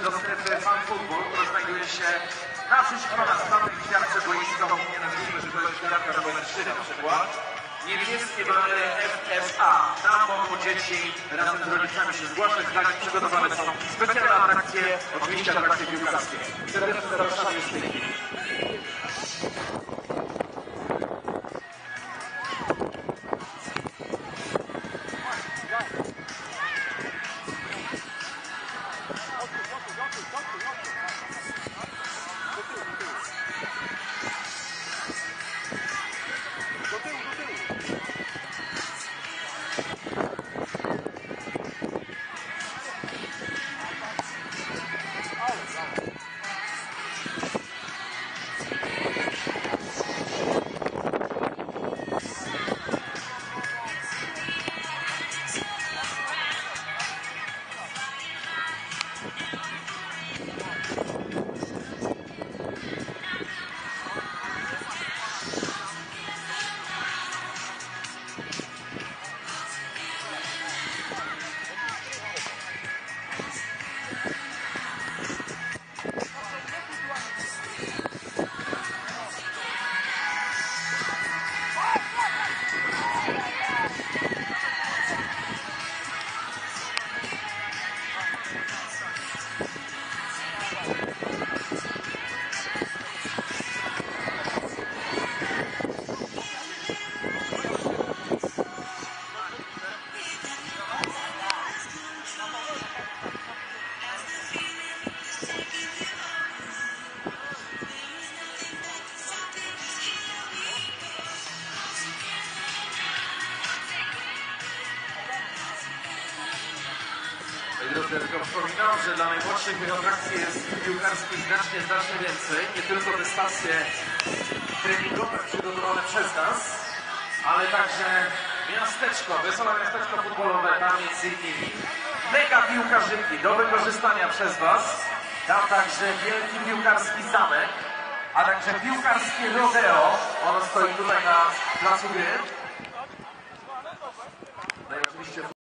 do strefy Fan Football, która znajduje się naprzeciwko nas w samej gwiazdce boiska. Nie nazwijmy, że to jest gwiazdka numer 3 na przykład. Niebieskie banery FSA. Tam mogą dzieci razem z rodzicami się zgłaszać. Dla nich przygotowane są specjalne atrakcje, oczywiście atrakcje piłkarskie. Serdecznie zapraszamy już w tej chwili. Drodzy, tylko przypominam, że dla najmłodszych tych atrakcji jest piłkarskich znacznie więcej. Nie tylko te stacje treningowe przygotowane przez nas, ale także miasteczko, wesołe miasteczko futbolowe, tam między innymi mega piłkarzyki do wykorzystania przez Was. Tam także wielki piłkarski zamek, a także piłkarskie rodeo. Ono stoi tutaj na placu gry. No i oczywiście